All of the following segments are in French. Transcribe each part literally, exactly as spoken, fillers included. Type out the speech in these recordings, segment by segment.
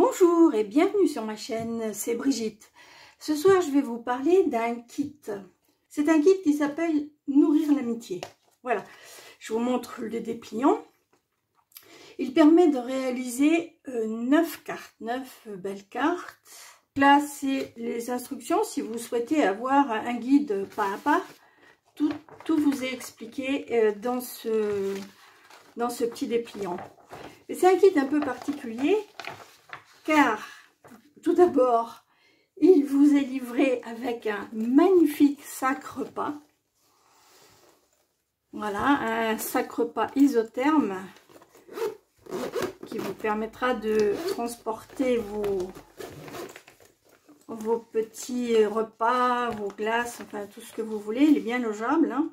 Bonjour et bienvenue sur ma chaîne, c'est Brigitte. Ce soir, je vais vous parler d'un kit. C'est un kit qui s'appelle Nourrir l'amitié. Voilà, je vous montre le dépliant. Il permet de réaliser euh, neuf cartes, neuf belles cartes. Là, c'est les instructions. Si vous souhaitez avoir un guide pas à pas, tout, tout vous est expliqué euh, dans, ce, dans ce petit dépliant. C'est un kit un peu particulier. Car, tout d'abord, il vous est livré avec un magnifique sac repas. Voilà, un sac repas isotherme qui vous permettra de transporter vos, vos petits repas, vos glaces, enfin tout ce que vous voulez. Il est bien logeable. Hein.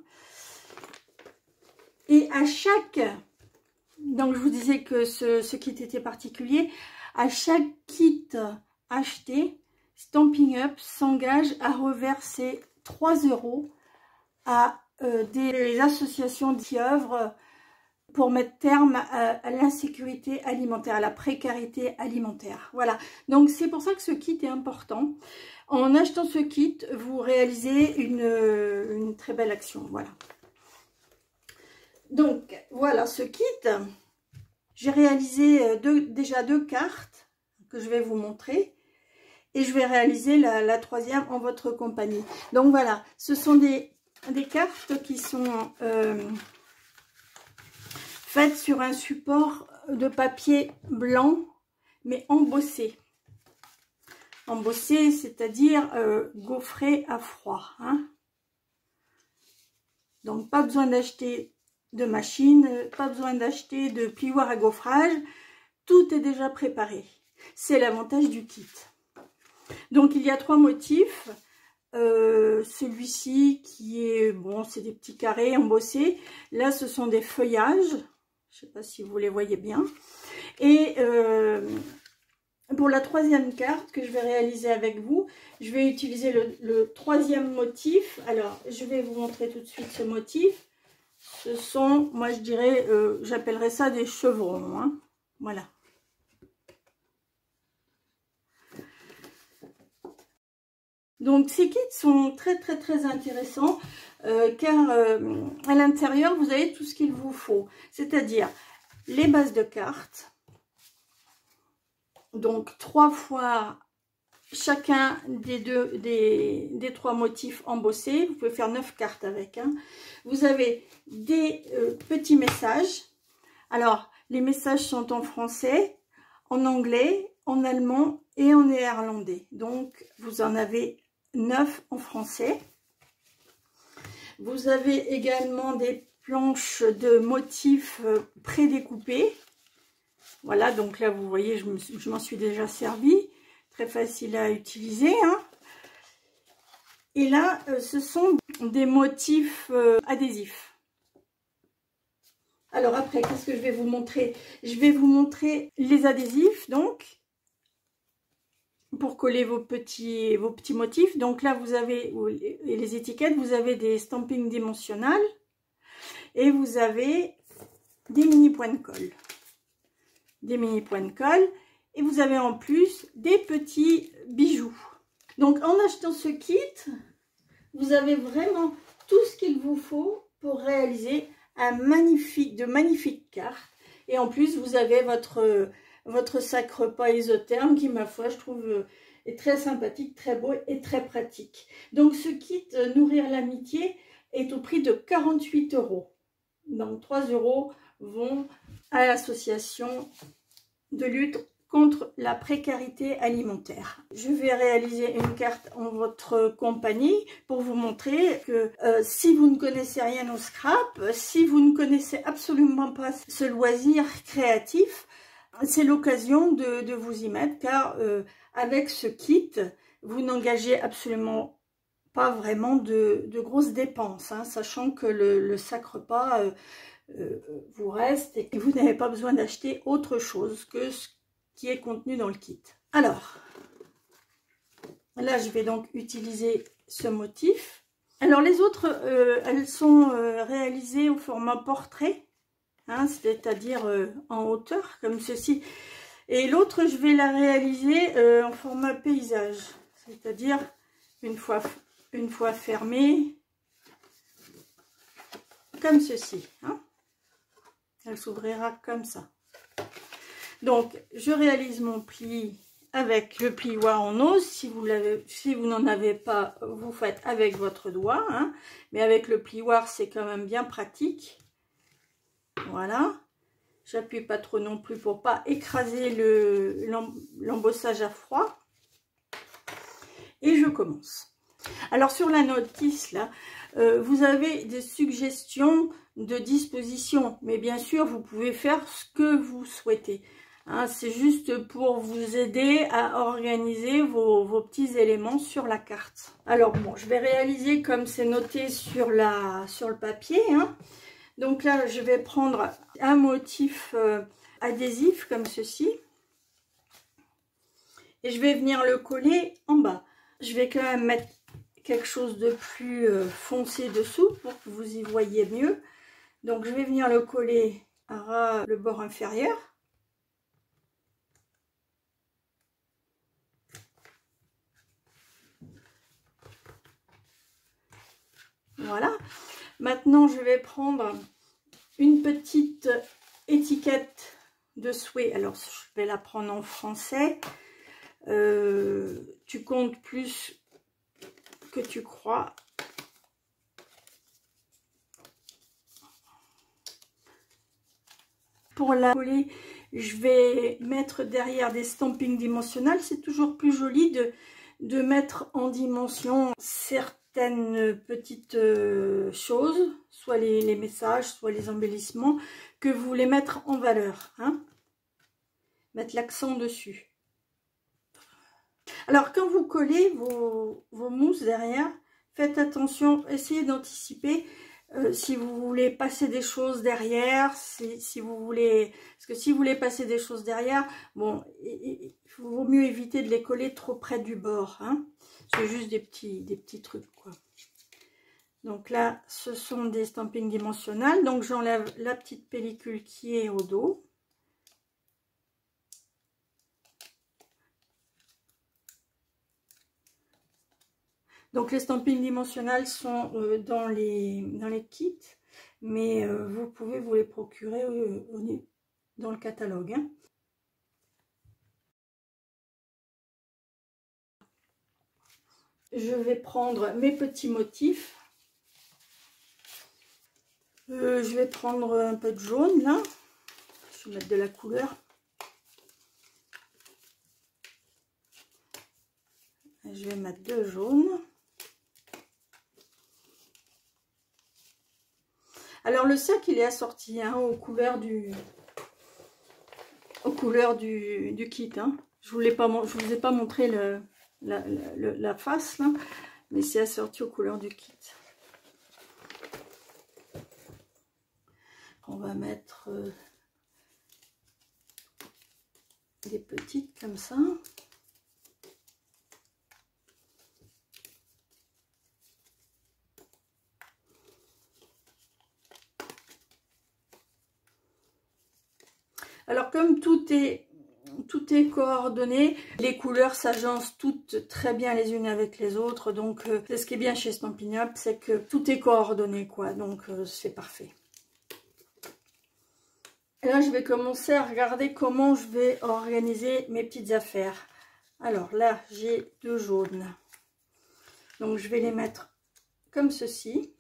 Et à chaque... Donc, je vous disais que ce, ce kit était particulier. À chaque kit acheté, Stampin' Up s'engage à reverser trois euros à euh, des associations qui œuvrent pour mettre terme à, à l'insécurité alimentaire, à la précarité alimentaire. Voilà, donc c'est pour ça que ce kit est important. En achetant ce kit, vous réalisez une, une très belle action. Voilà. Donc, voilà ce kit. J'ai réalisé deux, déjà deux cartes que je vais vous montrer. Et je vais réaliser la, la troisième en votre compagnie. Donc voilà, ce sont des, des cartes qui sont euh, faites sur un support de papier blanc, mais embossé. Embossé, c'est-à-dire euh, gaufré à froid. Hein. Donc pas besoin d'acheter de machine, pas besoin d'acheter de plioir à gaufrage, tout est déjà préparé. C'est l'avantage du kit. Donc il y a trois motifs, euh, celui-ci qui est, bon, c'est des petits carrés embossés, là ce sont des feuillages, je ne sais pas si vous les voyez bien, et euh, pour la troisième carte que je vais réaliser avec vous, je vais utiliser le, le troisième motif. Alors je vais vous montrer tout de suite ce motif. Ce sont, moi je dirais, euh, j'appellerais ça des chevrons. Hein. Voilà. Donc ces kits sont très très très intéressants euh, car euh, à l'intérieur vous avez tout ce qu'il vous faut. C'est-à-dire les bases de cartes. Donc trois fois chacun des deux des, des trois motifs embossés. Vous pouvez faire neuf cartes avec. Hein. Vous avez des euh, petits messages. Alors, les messages sont en français, en anglais, en allemand et en néerlandais. Donc, vous en avez neuf en français. Vous avez également des planches de motifs euh, prédécoupés. Voilà, donc là, vous voyez, je m'en suis déjà servi. Très facile à utiliser. Hein. Et là, euh, ce sont des motifs euh, adhésifs. Alors après, qu'est-ce que je vais vous montrer? Je vais vous montrer les adhésifs, donc, pour coller vos petits, vos petits motifs. Donc là, vous avez, et les étiquettes, vous avez des stampings dimensionnels et vous avez des mini points de colle. Des mini points de colle. Et vous avez en plus des petits bijoux. Donc en achetant ce kit, vous avez vraiment tout ce qu'il vous faut pour réaliser un magnifique, de magnifiques cartes. Et en plus, vous avez votre, votre sac repas isotherme qui, ma foi, je trouve est très sympathique, très beau et très pratique. Donc ce kit Nourrir l'amitié est au prix de quarante-huit euros. Donc trois euros vont à l'association de lutte contre la précarité alimentaire. Je vais réaliser une carte en votre compagnie pour vous montrer que euh, si vous ne connaissez rien au scrap, si vous ne connaissez absolument pas ce loisir créatif, c'est l'occasion de, de vous y mettre car euh, avec ce kit, vous n'engagez absolument pas vraiment de, de grosses dépenses, hein, sachant que le, le sac repas euh, euh, vous reste et que vous n'avez pas besoin d'acheter autre chose que ce qui est contenu dans le kit. Alors, là je vais donc utiliser ce motif. Alors les autres, euh, elles sont euh, réalisées au format portrait, hein, c'est-à-dire euh, en hauteur, comme ceci. Et l'autre, je vais la réaliser euh, en format paysage, c'est-à-dire une fois, une fois fermée, comme ceci. Hein. Elle s'ouvrira comme ça. Donc, je réalise mon pli avec le plioir en ose. Si vous l'avez, si vous n'en avez pas, vous faites avec votre doigt. Hein. Mais avec le plioir, c'est quand même bien pratique. Voilà. J'appuie pas trop non plus pour pas écraser le l'embossage à froid. Et je commence. Alors sur la notice là, euh, vous avez des suggestions de disposition, mais bien sûr vous pouvez faire ce que vous souhaitez. Hein, c'est juste pour vous aider à organiser vos, vos petits éléments sur la carte. Alors bon, je vais réaliser comme c'est noté sur la sur le papier. Hein. Donc là, je vais prendre un motif euh, adhésif comme ceci. Et je vais venir le coller en bas. Je vais quand même mettre quelque chose de plus euh, foncé dessous pour que vous y voyez mieux. Donc je vais venir le coller à ras le bord inférieur. Voilà. Maintenant, je vais prendre une petite étiquette de souhait. Alors, je vais la prendre en français. Euh, tu comptes plus que tu crois. Pour la coller, je vais mettre derrière des stampings dimensionnels. C'est toujours plus joli de, de mettre en dimension certaines petites euh, choses, soit les, les messages, soit les embellissements, que vous voulez mettre en valeur. Hein. Mettre l'accent dessus. Alors, quand vous collez vos, vos mousses derrière, faites attention, essayez d'anticiper euh, si vous voulez passer des choses derrière, si, si vous voulez... Parce que si vous voulez passer des choses derrière, bon, il vaut mieux éviter de les coller trop près du bord. Hein. C'est juste des petits, des petits trucs, quoi. Donc là, ce sont des stampings dimensionnels. Donc, j'enlève la petite pellicule qui est au dos. Donc les stampings dimensionnels sont euh, dans, les, dans les kits, mais euh, vous pouvez vous les procurer euh, dans le catalogue. Hein. Je vais prendre mes petits motifs. Euh, je vais prendre un peu de jaune là. Je vais mettre de la couleur. Je vais mettre de jaune. Alors le sac il est assorti hein, aux couleurs du aux couleurs du, du kit. Hein. Je vous l'ai pas je vous ai pas montré le, la, la, la face là, mais c'est assorti aux couleurs du kit. On va mettre euh, des petites comme ça. Alors comme tout est, tout est coordonné, les couleurs s'agencent toutes très bien les unes avec les autres. Donc euh, ce qui est bien chez Stampin' Up, c'est que tout est coordonné, quoi. Donc euh, c'est parfait. Et là je vais commencer à regarder comment je vais organiser mes petites affaires. Alors là j'ai deux jaunes. Donc je vais les mettre comme ceci.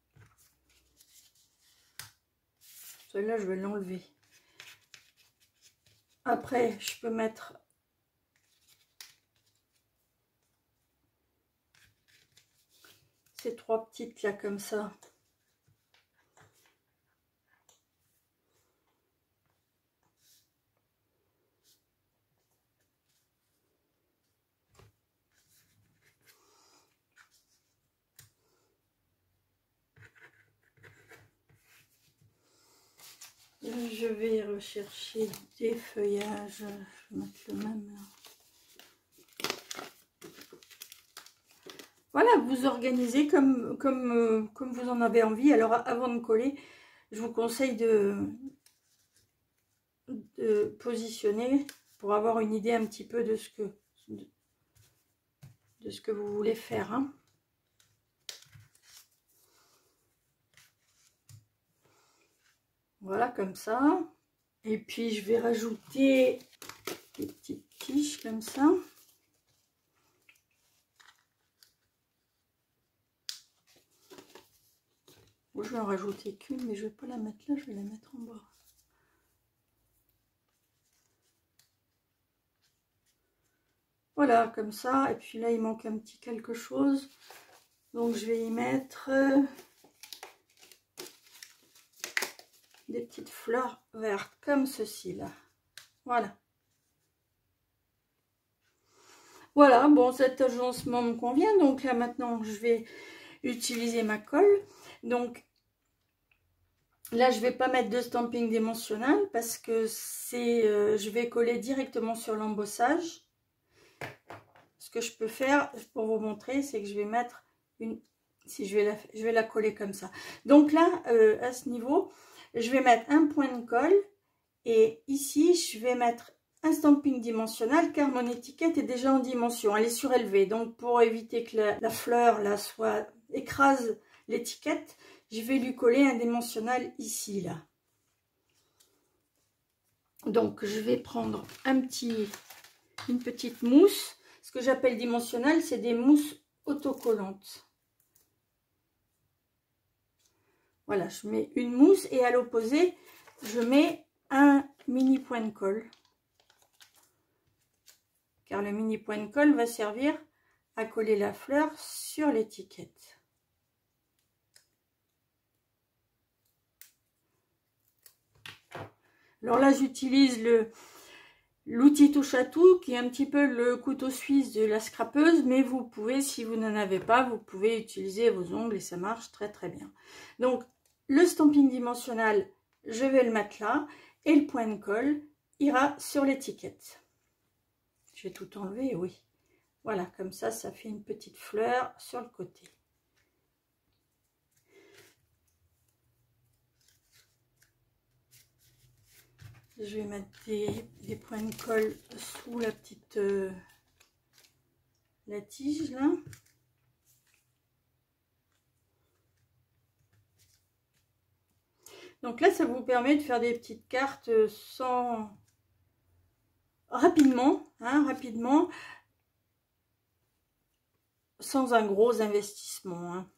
Celui-là je vais l'enlever. Après, je peux mettre ces trois petites là comme ça. Je vais rechercher des feuillages. Je vais mettre le même là. Voilà, vous organisez comme, comme, euh, comme vous en avez envie. Alors avant de coller, je vous conseille de, de positionner pour avoir une idée un petit peu de ce que, de, de ce que vous voulez faire. Hein. Voilà, comme ça. Et puis, je vais rajouter des petites tiges comme ça. Bon, je vais en rajouter qu'une, mais je vais pas la mettre là, je vais la mettre en bas. Voilà, comme ça. Et puis là, il manque un petit quelque chose. Donc, je vais y mettre des petites fleurs vertes comme ceci là. Voilà. Voilà, bon, cet agencement me convient. Donc là, maintenant, je vais utiliser ma colle. Donc là, je vais pas mettre de stamping dimensionnel parce que c'est, euh, je vais coller directement sur l'embossage. Ce que je peux faire pour vous montrer, c'est que je vais mettre une, si je vais la, je vais la coller comme ça. Donc là, euh, à ce niveau, je vais mettre un point de colle et ici, je vais mettre un stamping dimensionnel car mon étiquette est déjà en dimension, elle est surélevée. Donc pour éviter que la, la fleur là soit écrase l'étiquette, je vais lui coller un dimensionnel ici là. Donc je vais prendre un petit, une petite mousse. Ce que j'appelle dimensionnel, c'est des mousses autocollantes. Voilà, je mets une mousse et à l'opposé, je mets un mini point de colle. Car le mini point de colle va servir à coller la fleur sur l'étiquette. Alors là, j'utilise le l'outil touche à tout qui est un petit peu le couteau suisse de la scrapeuse, mais vous pouvez, si vous n'en avez pas, vous pouvez utiliser vos ongles et ça marche très très bien. Donc le stamping dimensionnel, je vais le mettre là et le point de colle ira sur l'étiquette. Je vais tout enlever, oui. Voilà, comme ça, ça fait une petite fleur sur le côté. Je vais mettre des, des points de colle sous la petite euh, la tige là. Donc là, ça vous permet de faire des petites cartes sans rapidement, hein, rapidement, sans un gros investissement. Hein.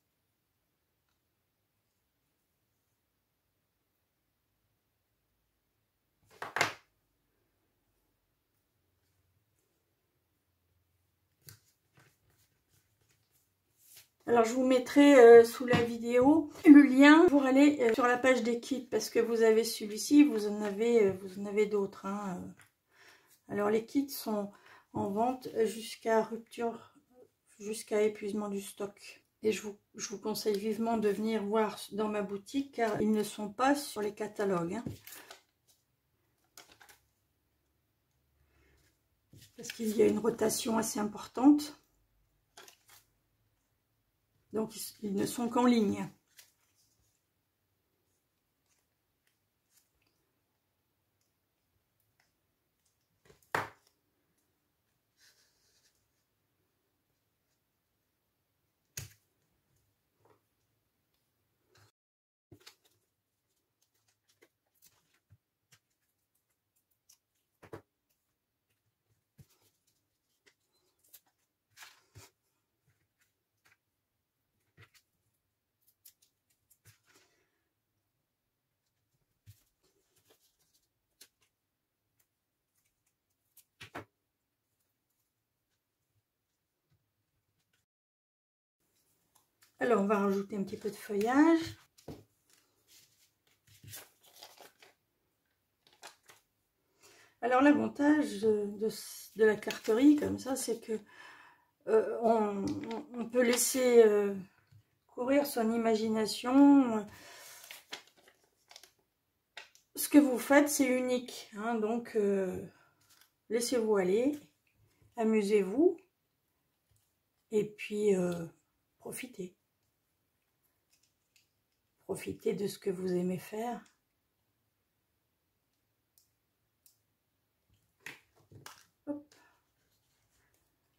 Alors, je vous mettrai euh, sous la vidéo le lien pour aller euh, sur la page des kits parce que vous avez celui-ci, vous en avez, euh, vous en avez d'autres. Hein. Alors, les kits sont en vente jusqu'à rupture, jusqu'à épuisement du stock. Et je vous, je vous conseille vivement de venir voir dans ma boutique car ils ne sont pas sur les catalogues. Hein. Parce qu'il y a une rotation assez importante. Donc, ils ne sont qu'en ligne. Alors, on va rajouter un petit peu de feuillage. Alors, l'avantage de, de, de la carterie comme ça, c'est que euh, on, on peut laisser euh, courir son imagination. Ce que vous faites, c'est unique. Hein, donc, euh, laissez-vous aller, amusez-vous et puis euh, profitez. Profitez de ce que vous aimez faire.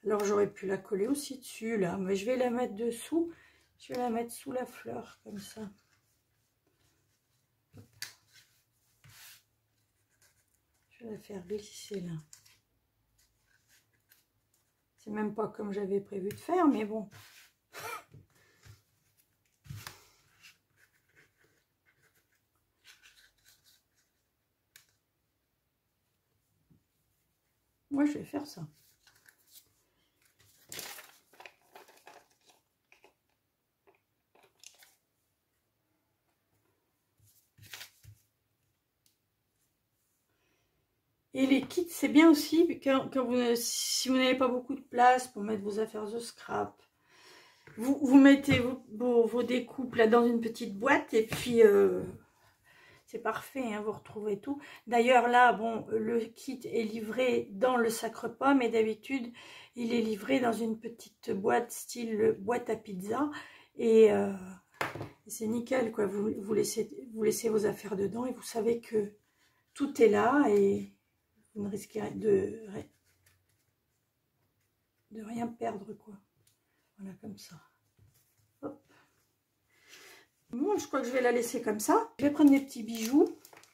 Alors j'aurais pu la coller aussi dessus là, mais je vais la mettre dessous. Je vais la mettre sous la fleur comme ça. Je vais la faire glisser là. C'est même pas comme j'avais prévu de faire, mais bon. Moi, je vais faire ça. Et les kits, c'est bien aussi quand, quand vous, si vous n'avez pas beaucoup de place pour mettre vos affaires de scrap, vous, vous mettez vos, vos, vos découpes là dans une petite boîte et puis euh, c'est parfait, hein, vous retrouvez tout. D'ailleurs là, bon, le kit est livré dans le Sacre Pomme et d'habitude il est livré dans une petite boîte style boîte à pizza et euh, c'est nickel quoi. Vous, vous, laissez, vous laissez vos affaires dedans et vous savez que tout est là et vous ne risquez de, de rien perdre, quoi. Voilà, comme ça. Hop. Bon, je crois que je vais la laisser comme ça. Je vais prendre mes petits bijoux.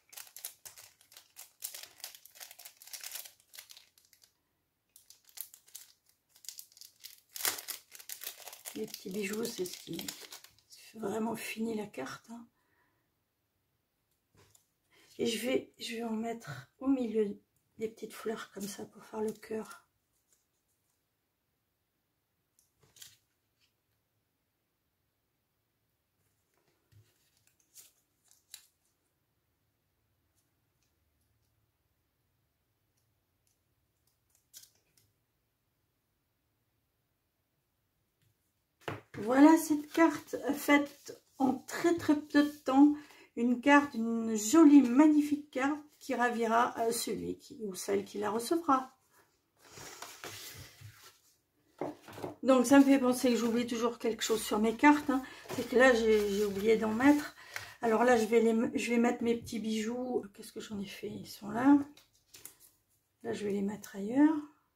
Les petits bijoux, c'est ce qui vraiment finit la carte. Hein. Et je vais, je vais en mettre au milieu des petites fleurs comme ça pour faire le cœur. Voilà cette carte faite en très très peu de temps. Une carte, une jolie, magnifique carte qui ravira celui qui, ou celle qui la recevra. Donc ça me fait penser que j'oublie toujours quelque chose sur mes cartes. Hein. C'est que là j'ai oublié d'en mettre. Alors là je vais, les, je vais mettre mes petits bijoux. Qu'est-ce que j'en ai fait? Ils sont là. Là je vais les mettre ailleurs.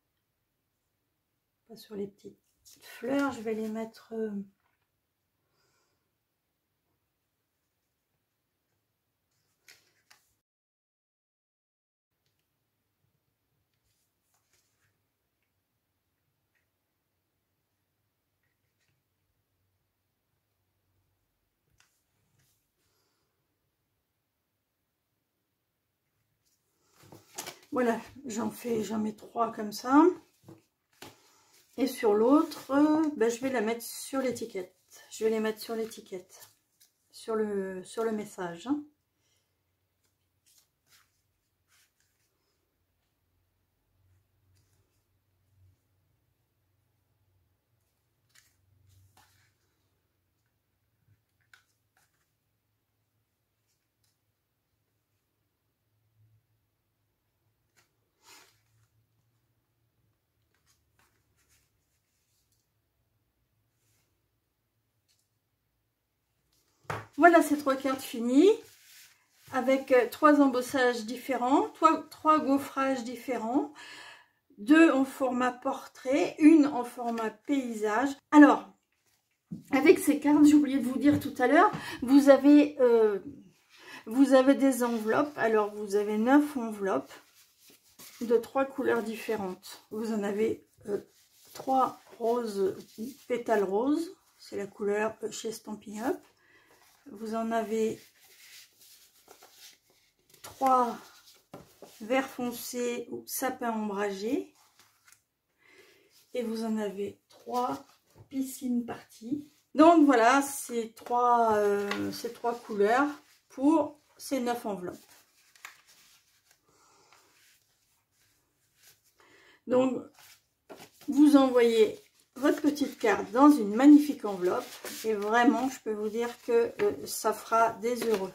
Pas sur les petites fleurs. Je vais les mettre... Euh, Voilà, j'en fais, j'en mets trois comme ça. Et sur l'autre, ben, je vais la mettre sur l'étiquette. Je vais les mettre sur l'étiquette, sur le, sur le message. Hein. Voilà ces trois cartes finies, avec trois embossages différents, trois, trois gaufrages différents, deux en format portrait, une en format paysage. Alors, avec ces cartes, j'ai oublié de vous dire tout à l'heure, vous avez, euh, vous avez des enveloppes. Alors, vous avez neuf enveloppes de trois couleurs différentes. Vous en avez euh, trois roses, pétales roses, c'est la couleur chez Stampin' Up. Vous en avez trois vert foncé ou sapin ombragé. Et vous en avez trois piscine partie. Donc voilà, ces trois, euh, ces trois couleurs pour ces neuf enveloppes. Donc vous envoyez votre petite carte dans une magnifique enveloppe et vraiment je peux vous dire que euh, ça fera des heureux.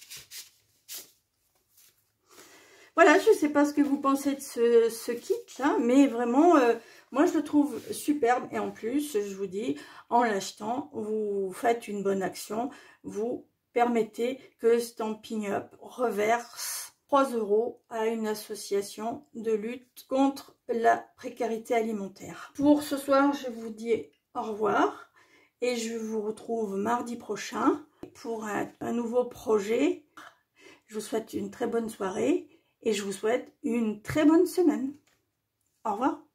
Voilà, je ne sais pas ce que vous pensez de ce, ce kit là, mais vraiment euh, moi je le trouve superbe et en plus je vous dis, en l'achetant vous faites une bonne action, vous permettez que Stampin' Up reverse trois euros à une association de lutte contre la précarité alimentaire. Pour ce soir, je vous dis au revoir et je vous retrouve mardi prochain pour un, un nouveau projet. Je vous souhaite une très bonne soirée et je vous souhaite une très bonne semaine. Au revoir.